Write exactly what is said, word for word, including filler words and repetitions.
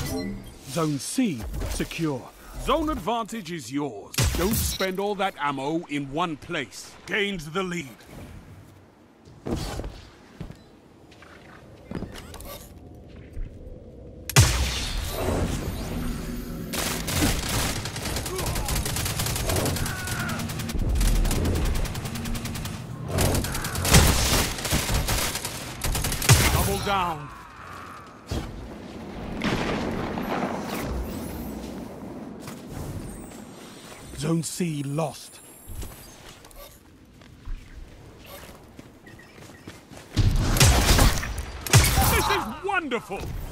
Zone C secure. Zone advantage is yours. Don't spend all that ammo in one place. Gains the lead. Double down. Zone C lost. This is wonderful!